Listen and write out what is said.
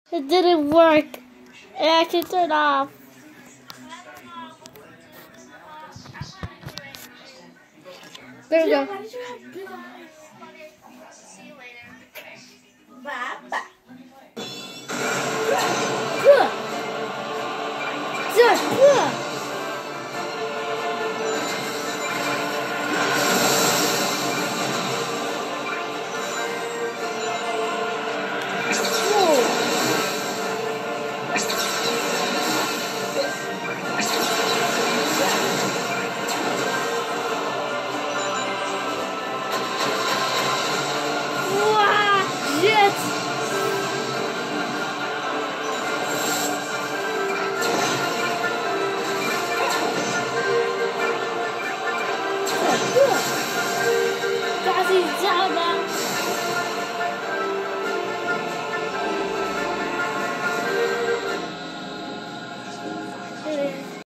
It didn't work. It actually turned off. There we go. Why did you have big eyes? See you later. Bye. It is.